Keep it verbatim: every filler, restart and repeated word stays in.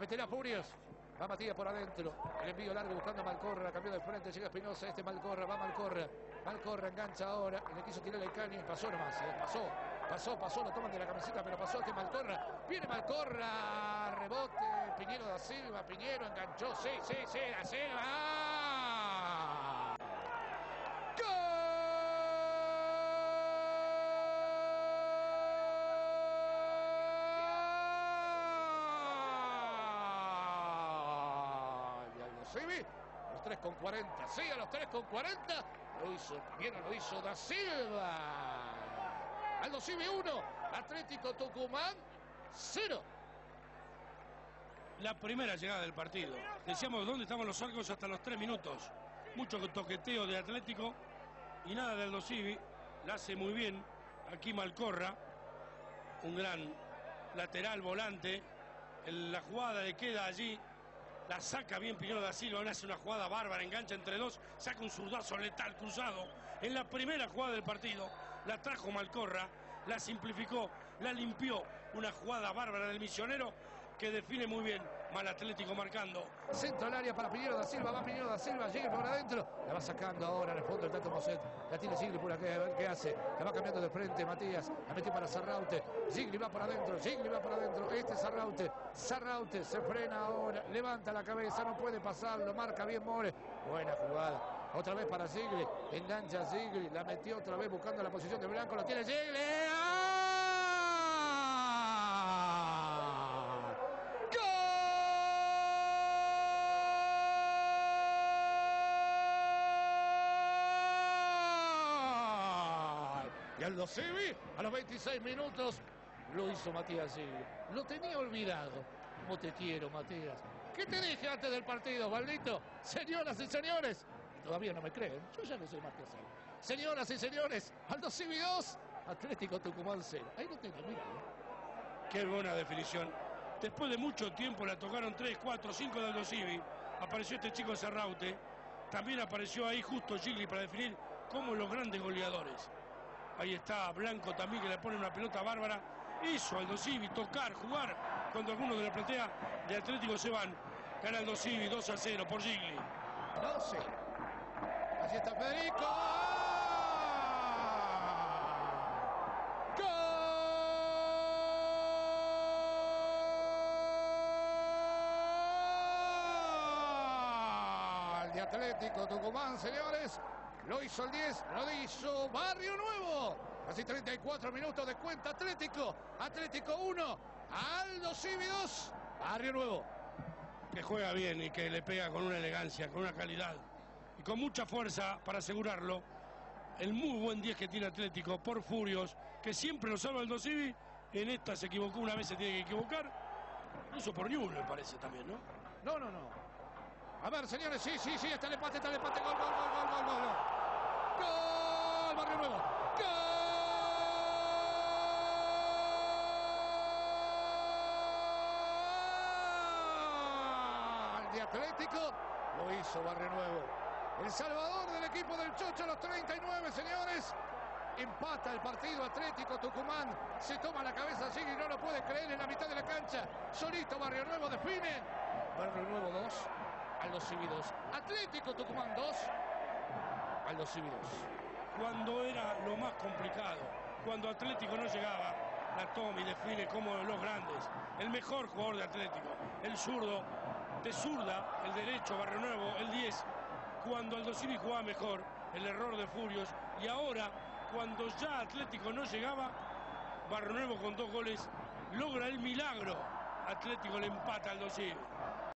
meter a Furios. Va Matías por adentro. El envío largo buscando a Malcorra. Cambió de frente. Llega Espinosa. Este Malcorra. Va Malcorra. Malcorra engancha ahora. Le quiso tirar el caño y pasó nomás. ¿eh? Pasó. Pasó, pasó. Lo toman de la camiseta, pero pasó este Malcorra. Viene Malcorra. Rebote. Piñero da Silva. Piñero enganchó. Sí, sí, sí. Da Silva. ¡Ah! Los tres con cuarenta, sí, a los tres con cuarenta, lo hizo Piñero, lo hizo da Silva. Aldo Civi uno, Atlético Tucumán cero. La primera llegada del partido. Decíamos dónde estaban los arcos hasta los tres minutos. Mucho toqueteo de Atlético y nada de Aldo Civi. La hace muy bien aquí Malcorra, un gran lateral volante. En la jugada le queda allí. La saca bien Piñero da Silva, hace una jugada bárbara, engancha entre dos, saca un zurdazo letal cruzado. En la primera jugada del partido, la trajo Malcorra, la simplificó, la limpió. Una jugada bárbara del misionero que define muy bien. Mal Atlético marcando. Centro al área para Piñero da Silva, va Piñero da Silva, llega por adentro. La va sacando ahora en el fondo el Tato Moset. La tiene Gigli por aquí, a ver qué hace. La va cambiando de frente Matías, la metió para Sarraute. Gigli va por adentro, Gigli va por adentro. Este es Sarraute, Sarraute se frena ahora, levanta la cabeza, no puede pasarlo, marca bien More. Buena jugada. Otra vez para Gigli, engancha Gigli, la metió otra vez buscando la posición de Blanco, lo tiene Gigli. ¡Ah! Y Aldo Civi, a los veintiséis minutos, lo hizo Matías Gigli. Lo tenía olvidado. ¿Cómo te quiero, Matías? ¿Qué te dije antes del partido, maldito? Señoras y señores, todavía no me creen, yo ya no soy más que hacer. Señoras y señores, Aldo Civi dos, Atlético Tucumán cero. Ahí lo tengo, mira. Qué buena definición. Después de mucho tiempo la tocaron tres, cuatro, cinco de Aldo Civi. Apareció este chico Sarraute. También apareció ahí justo Gigli para definir como los grandes goleadores. Ahí está Blanco también, que le pone una pelota bárbara. Eso, Aldo Civi, tocar, jugar. Cuando algunos de la platea de Atlético se van. Gana Aldo Civi dos a cero por Gigli. doce. Así está Federico. ¡Gol! De Atlético Tucumán, señores. Lo hizo el diez, lo hizo Barrio Nuevo. Así treinta y cuatro minutos de cuenta Atlético. Atlético uno, Aldo Civi dos, Barrio Nuevo. Que juega bien y que le pega con una elegancia, con una calidad y con mucha fuerza para asegurarlo. El muy buen diez que tiene Atlético por Furios, que siempre lo salva Aldo Civi. En esta se equivocó, una vez se tiene que equivocar. Incluso por Newell me parece también, ¿no? No, no, no. A ver, señores, sí, sí, sí, está el empate, está el empate, gol, gol, gol, gol, gol, gol. ¡Gol! Barrio Nuevo. ¡Gol! De Atlético lo hizo Barrio Nuevo. El salvador del equipo del Chocho a los treinta y nueve, señores. Empata el partido Atlético Tucumán. Se toma la cabeza Gigli, no lo puede creer en la mitad de la cancha. Solito Barrio Nuevo define. Barrio Nuevo dos. Aldo Civi dos. Atlético Tucumán dos. Aldo Civi dos. Cuando era lo más complicado, cuando Atlético no llegaba, la toma y define como los grandes. El mejor jugador de Atlético, el zurdo, de zurda, el derecho, Barrio Nuevo, el diez. Cuando Aldo Civi jugaba mejor, el error de Furios. Y ahora, cuando ya Atlético no llegaba, Barrio Nuevo con dos goles logra el milagro. Atlético le empata a Aldo Civi.